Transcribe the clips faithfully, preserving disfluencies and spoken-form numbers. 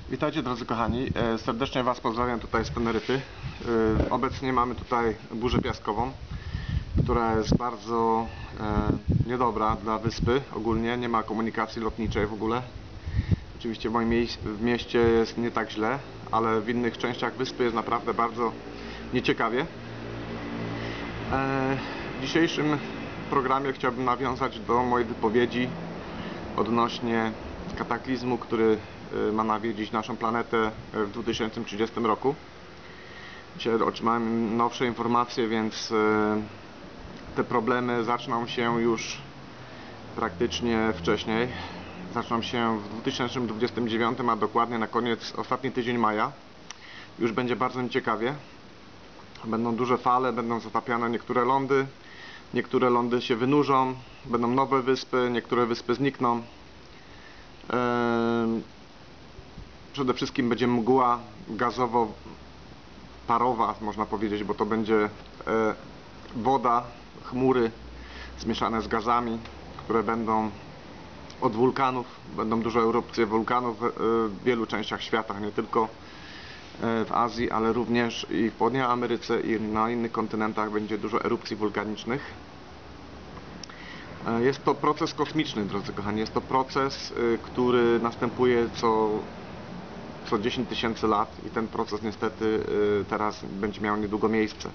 Witajcie drodzy kochani, serdecznie Was pozdrawiam tutaj z Teneryfy. Obecnie mamy tutaj burzę piaskową, która jest bardzo niedobra dla wyspy ogólnie, nie ma komunikacji lotniczej w ogóle. Oczywiście w moim w mieście jest nie tak źle, ale w innych częściach wyspy jest naprawdę bardzo nieciekawie. W dzisiejszym programie chciałbym nawiązać do mojej wypowiedzi odnośnie kataklizmu, który ma nawiedzić naszą planetę w dwa tysiące trzydziestym roku. Dzisiaj otrzymałem nowsze informacje, więc te problemy zaczną się już praktycznie wcześniej. Zaczną się w dwa tysiące dwudziestym dziewiątym, a dokładnie na koniec, ostatni tydzień maja. Już będzie bardzo nieciekawie. Będą duże fale, będą zatapiane niektóre lądy, niektóre lądy się wynurzą, będą nowe wyspy, niektóre wyspy znikną. Przede wszystkim będzie mgła gazowo-parowa, można powiedzieć, bo to będzie woda, chmury zmieszane z gazami, które będą od wulkanów. Będą duże erupcje wulkanów w wielu częściach świata, nie tylko w Azji, ale również i w Południowej Ameryce i na innych kontynentach będzie dużo erupcji wulkanicznych. Jest to proces kosmiczny, drodzy kochani. Jest to proces, który następuje co, co dziesięć tysięcy lat i ten proces niestety teraz będzie miał niedługo miejsce.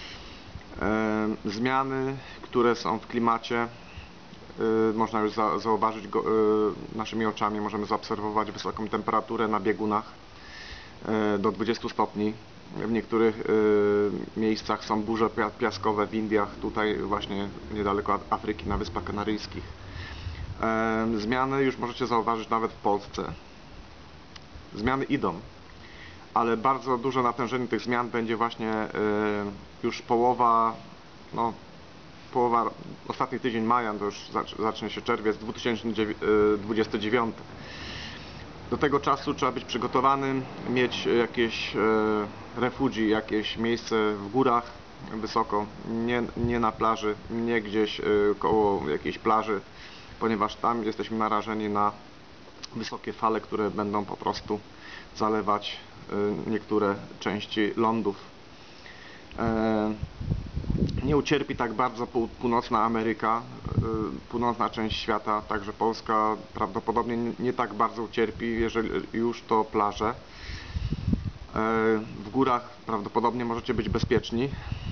Zmiany, które są w klimacie, można już za, zauważyć go, naszymi oczami. Możemy zaobserwować wysoką temperaturę na biegunach do dwudziestu stopni. W niektórych y, miejscach są burze piaskowe w Indiach, tutaj właśnie niedaleko Afryki, na Wyspach Kanaryjskich. E, zmiany już możecie zauważyć nawet w Polsce. Zmiany idą, ale bardzo duże natężenie tych zmian będzie właśnie y, już połowa, no, połowa, ostatni tydzień maja, to już zacznie się czerwiec dwa tysiące dwudziesty dziewiąty. Do tego czasu trzeba być przygotowanym, mieć jakieś e, refugi, jakieś miejsce w górach wysoko, nie, nie na plaży, nie gdzieś e, koło jakiejś plaży, ponieważ tam jesteśmy narażeni na wysokie fale, które będą po prostu zalewać e, niektóre części lądów. E, nie ucierpi tak bardzo północna Ameryka, północna część świata, także Polska prawdopodobnie nie tak bardzo ucierpi, jeżeli już to plaże. W górach prawdopodobnie możecie być bezpieczni.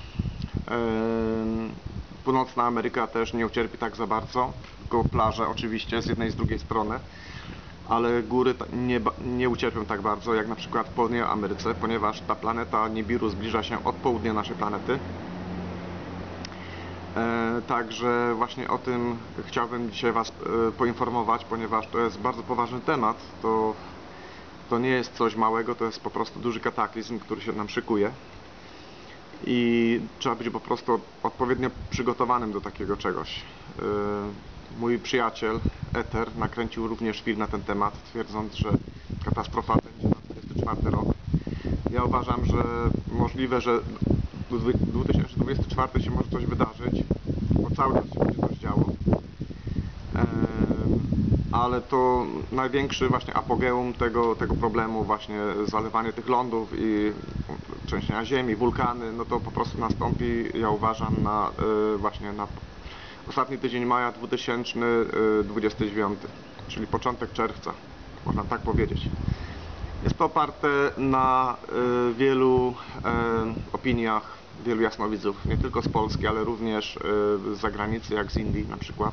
Północna Ameryka też nie ucierpi tak za bardzo, tylko plaże oczywiście z jednej i z drugiej strony, ale góry nie, nie ucierpią tak bardzo jak na przykład w Południowej Ameryce, ponieważ ta planeta Nibiru zbliża się od południa naszej planety. E, także właśnie o tym chciałbym dzisiaj Was e, poinformować, ponieważ to jest bardzo poważny temat. To, to nie jest coś małego, to jest po prostu duży kataklizm, który się nam szykuje. I trzeba być po prostu odpowiednio przygotowanym do takiego czegoś. E, mój przyjaciel Ether nakręcił również film na ten temat, twierdząc, że katastrofa będzie na dwudziesty czwarty rok. Ja uważam, że możliwe, że dwa tysiące dwudziesty czwarty się może coś wydarzyć, bo cały czas się będzie coś działo. Eee, ale to największy właśnie apogeum tego, tego problemu, właśnie zalewanie tych lądów i trzęsienia ziemi, wulkany, no to po prostu nastąpi, ja uważam, na e, właśnie na ostatni tydzień maja dwa tysiące dwudziesty dziewiąty, czyli początek czerwca, można tak powiedzieć. Jest to oparte na y, wielu y, opiniach, wielu jasnowidzów, nie tylko z Polski, ale również y, z zagranicy, jak z Indii na przykład.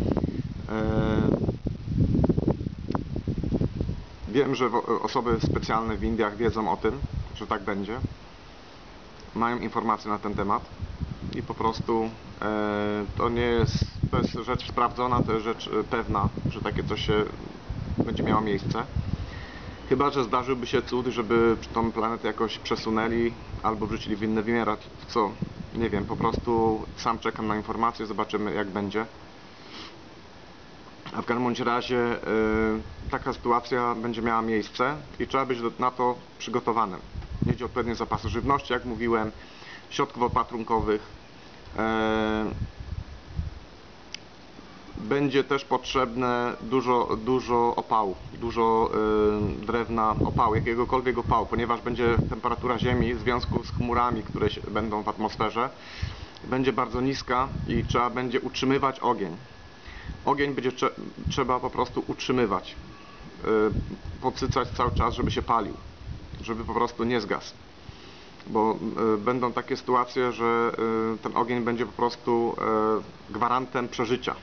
Y, wiem, że osoby specjalne w Indiach wiedzą o tym, że tak będzie. Mają informacje na ten temat i po prostu y, to nie jest, to jest rzecz sprawdzona, to jest rzecz pewna, że takie coś się będzie miało miejsce. Chyba że zdarzyłby się cud, żeby tą planetę jakoś przesunęli albo wrzucili w inny wymiar, co nie wiem, po prostu sam czekam na informacje, zobaczymy jak będzie. A w każdym bądź razie yy, taka sytuacja będzie miała miejsce i trzeba być do, na to przygotowanym. Mieć odpowiednie zapasy żywności, jak mówiłem, środków opatrunkowych, yy, Będzie też potrzebne dużo, dużo opału, dużo y, drewna, opału, jakiegokolwiek opału, ponieważ będzie temperatura Ziemi w związku z chmurami, które się, będą w atmosferze, będzie bardzo niska i trzeba będzie utrzymywać ogień. Ogień będzie trze trzeba po prostu utrzymywać, y, podsycać cały czas, żeby się palił, żeby po prostu nie zgasł. Bo y, będą takie sytuacje, że y, ten ogień będzie po prostu y, gwarantem przeżycia.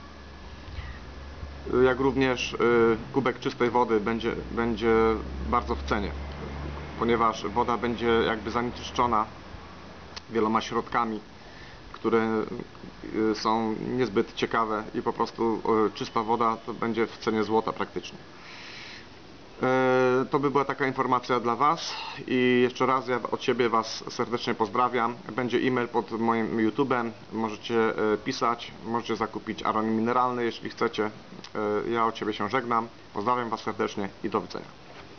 Jak również y, kubek czystej wody będzie, będzie bardzo w cenie, ponieważ woda będzie jakby zanieczyszczona wieloma środkami, które y, są niezbyt ciekawe i po prostu y, czysta woda to będzie w cenie złota praktycznie. To by była taka informacja dla Was i jeszcze raz ja od Ciebie Was serdecznie pozdrawiam. Będzie e-mail pod moim YouTube'em, możecie pisać, możecie zakupić aron mineralny, jeśli chcecie. Ja od Ciebie się żegnam, pozdrawiam Was serdecznie i do widzenia.